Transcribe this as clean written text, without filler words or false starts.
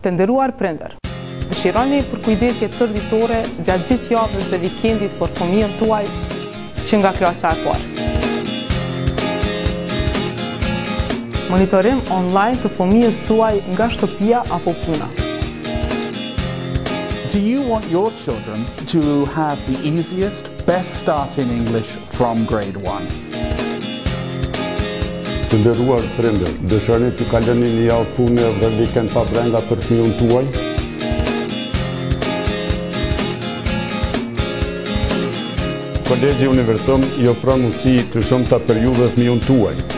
Të nderuar prindër, dëshironi përkujdesje tërditore gjatë gjithë javës dhe vikendit për fëmijën tuaj që nga klasa e parë. Monitorim online të fëmijës suaj nga shtëpia apo puna. Do you want your children to have the easiest, best start in English from grade 1? Të nderuar prindër, dëshironi të kaloni një javë pune dhe vikend pa brenda për fëmijën tuaj? Kolegji Universum i ofron mundësi të shumta për ju dhe fëmijën tuaj.